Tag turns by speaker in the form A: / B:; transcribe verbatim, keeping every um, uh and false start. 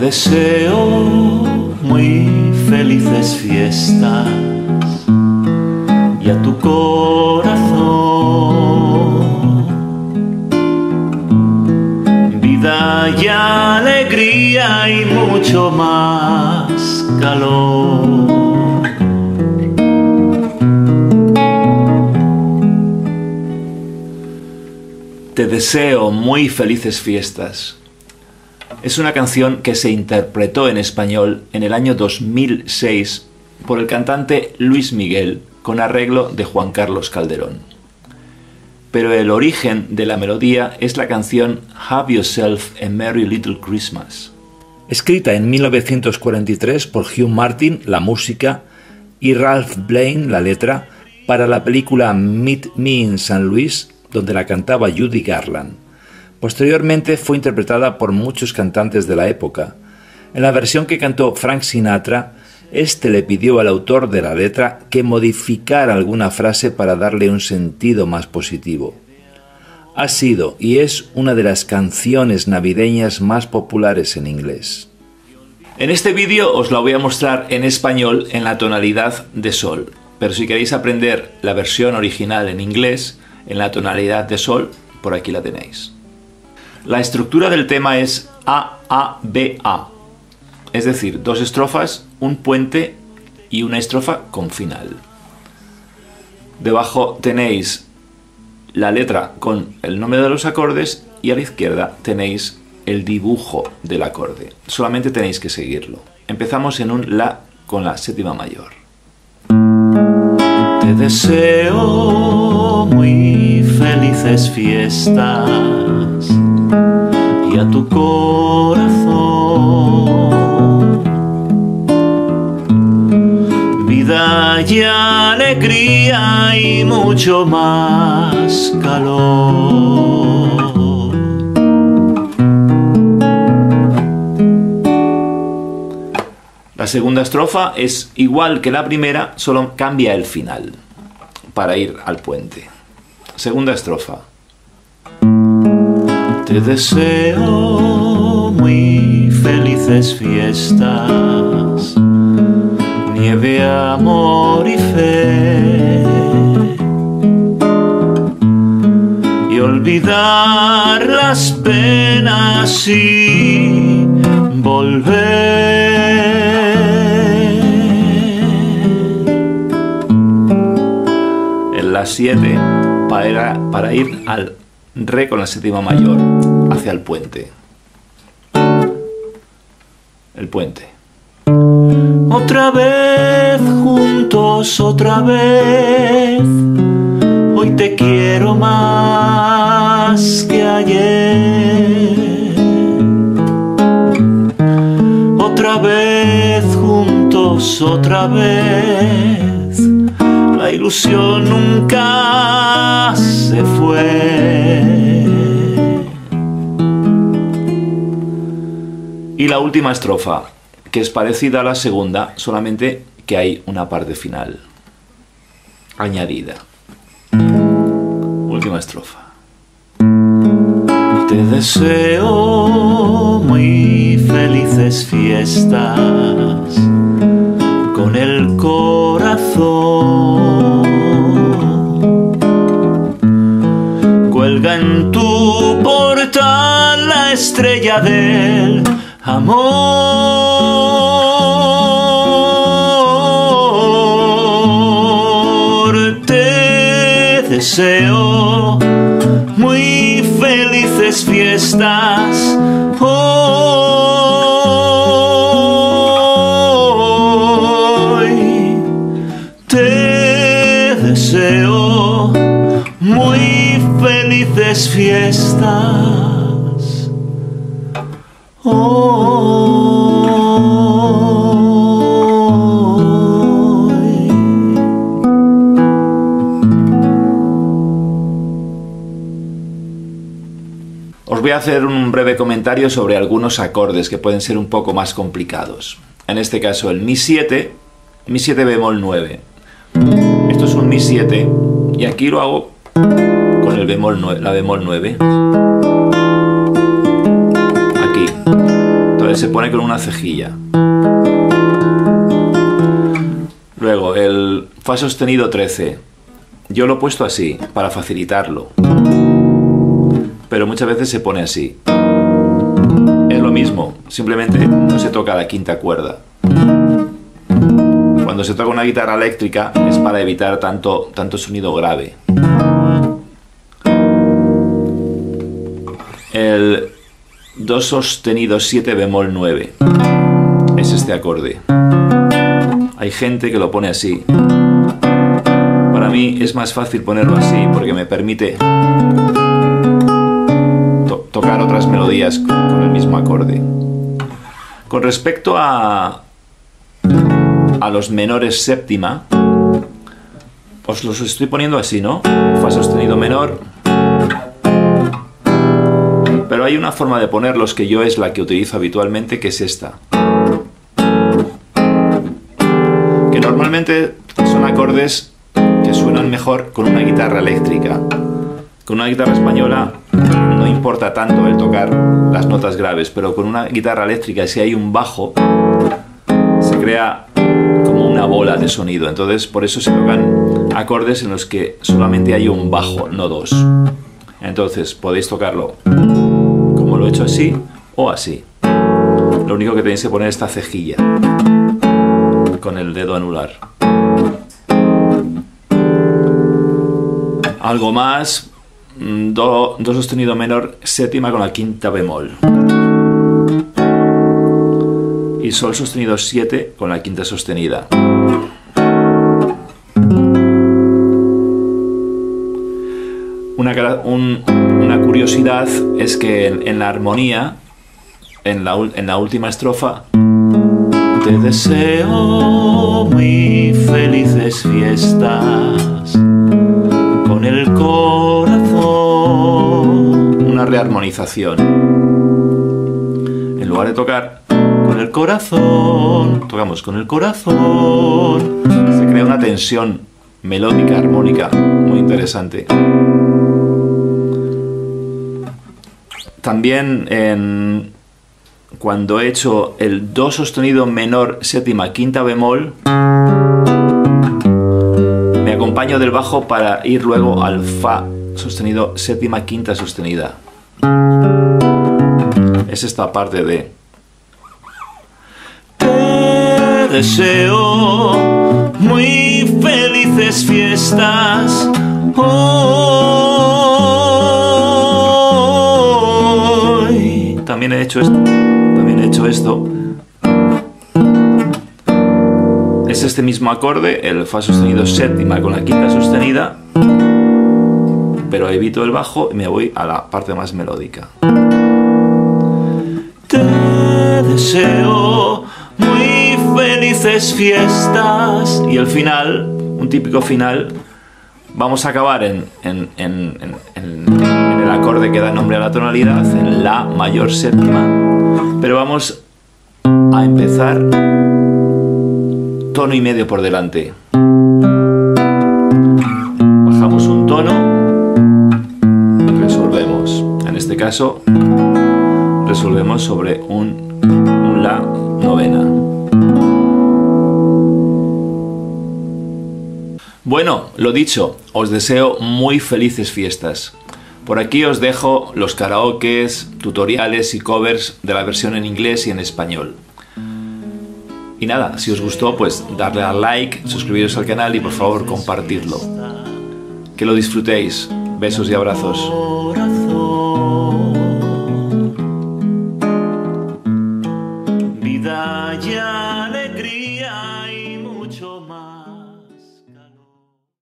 A: deseo muy felices fiestas y a tu corazón vida y alegría y mucho más calor. Te deseo muy felices fiestas. Es una canción que se interpretó en español en el año dos mil seis por el cantante Luis Miguel con arreglo de Juan Carlos Calderón. Pero el origen de la melodía es la canción Have Yourself a Merry Little Christmas, escrita en mil novecientos cuarenta y tres por Hugh Martin, la música, y Ralph Blane, la letra, para la película Meet Me in Saint Louis, donde la cantaba Judy Garland. Posteriormente fue interpretada por muchos cantantes de la época. En la versión que cantó Frank Sinatra, este le pidió al autor de la letra que modificara alguna frase para darle un sentido más positivo. Ha sido y es una de las canciones navideñas más populares en inglés. En este vídeo os la voy a mostrar en español en la tonalidad de sol, pero si queréis aprender la versión original en inglés, en la tonalidad de sol, por aquí la tenéis. La estructura del tema es A A B A, es decir, dos estrofas, un puente y una estrofa con final. Debajo tenéis la letra con el nombre de los acordes y a la izquierda tenéis el dibujo del acorde. Solamente tenéis que seguirlo. Empezamos en un La con la séptima mayor. Te deseo muy felices fiestas y a tu corazón vida y alegría y mucho más calor. La segunda estrofa es igual que la primera, solo cambia el final para ir al puente. Segunda estrofa. Te deseo muy felices fiestas, nieve, amor y fe, y olvidar las penas y volver. En la siete, para, para ir al Re con la séptima mayor, hacia el puente. El puente. Otra vez juntos, otra vez, hoy te quiero más que ayer. Otra vez juntos, otra vez, la ilusión nunca se fue. Y la última estrofa, que es parecida a la segunda, solamente que hay una parte final añadida. Última estrofa. Te deseo muy felices fiestas con el corazón. Cuelga en tu portal la estrella del amor. Te deseo muy felices fiestas hoy. Te deseo muy felices fiestas hoy. Os voy a hacer un breve comentario sobre algunos acordes que pueden ser un poco más complicados. En este caso el Mi siete, Mi siete bemol nueve. Esto es un Mi siete y aquí lo hago con el bemol nueve, la bemol nueve. Aquí. Vale, se pone con una cejilla. Luego, el Fa sostenido trece. Yo lo he puesto así, para facilitarlo. Pero muchas veces se pone así. Es lo mismo, simplemente no se toca la quinta cuerda. Cuando se toca una guitarra eléctrica es para evitar tanto, tanto sonido grave. El Do sostenido siete bemol nueve es este acorde. Hay gente que lo pone así. Para mí es más fácil ponerlo así porque me permite to- tocar otras melodías con, con el mismo acorde. Con respecto a, a los menores séptima, os los estoy poniendo así, ¿no? Fa sostenido menor. Pero hay una forma de ponerlos que yo es la que utilizo habitualmente, que es esta. Que normalmente son acordes que suenan mejor con una guitarra eléctrica. Con una guitarra española no importa tanto el tocar las notas graves, pero con una guitarra eléctrica, si hay un bajo, se crea como una bola de sonido. Entonces, por eso se tocan acordes en los que solamente hay un bajo, no dos. Entonces, podéis tocarlo como lo he hecho así o así. Lo único que tenéis que poner es esta cejilla con el dedo anular. Algo más, do, do sostenido menor séptima con la quinta bemol. Y sol sostenido siete con la quinta sostenida. Una, un, una curiosidad es que en, en la armonía, en la, en la última estrofa, te deseo muy felices fiestas con el corazón. Una rearmonización. En lugar de tocar con el corazón, tocamos con el corazón. Se crea una tensión melódica, armónica, muy interesante. También en, cuando he hecho el Do sostenido menor séptima quinta bemol, me acompaño del bajo para ir luego al Fa sostenido séptima quinta sostenida. Es esta parte de te deseo muy felices fiestas hoy. También he hecho esto. También he hecho esto. Es este mismo acorde, el Fa sostenido séptima con la quinta sostenida, pero evito el bajo y me voy a la parte más melódica. Te deseo muy felices fiestas. Y el final, un típico final, vamos a acabar en, en, en, en, en, en el acorde que da nombre a la tonalidad, en La mayor séptima, pero vamos a empezar tono y medio por delante. Bajamos un tono y resolvemos. En este caso, resolvemos sobre un, un La novena. Bueno, lo dicho, os deseo muy felices fiestas. Por aquí os dejo los karaokes, tutoriales y covers de la versión en inglés y en español. Y nada, si os gustó, pues darle al like, suscribiros al canal y por favor compartirlo. Que lo disfrutéis. Besos y abrazos. Vida ya.